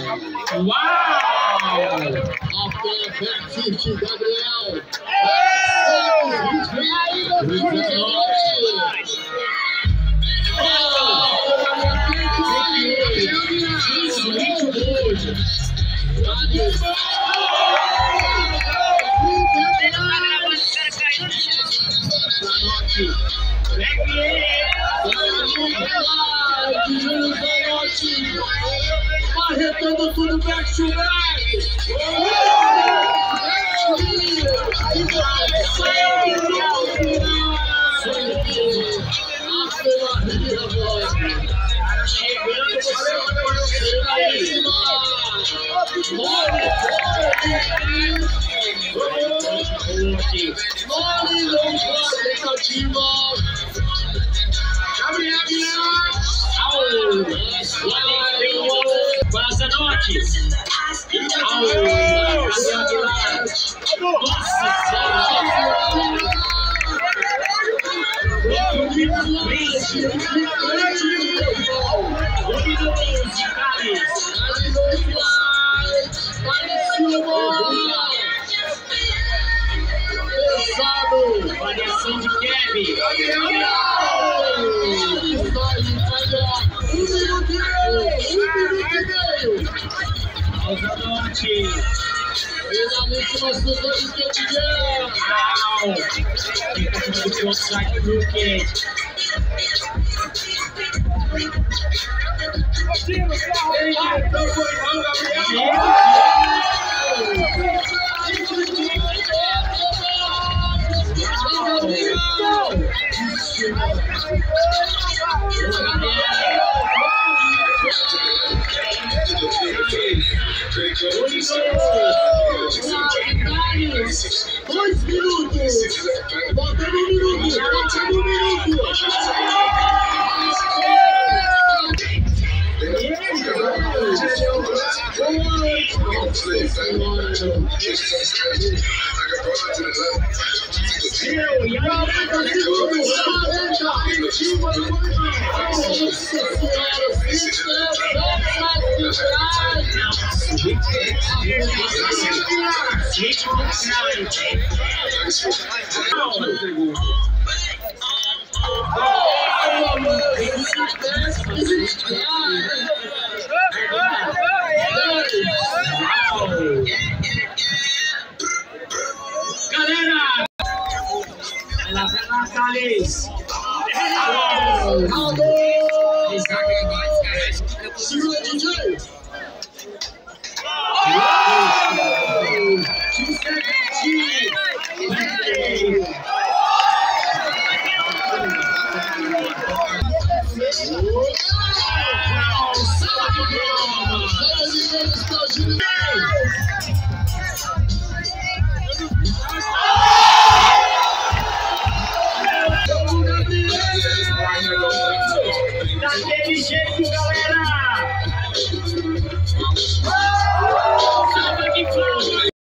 Uau! Até Gabriel. Arretando tudo back to back. Para Zanote. Aguilar. Nossa variação de Kevin. O Zanote. Finalmente nós temos que adiar. Fica tudo do site do Kate. Dois minutos! Faltando um minuto! Faltando um minuto! Galera! Ela vai lá, Thales! Segura, DJ! Daquele jeito, galera!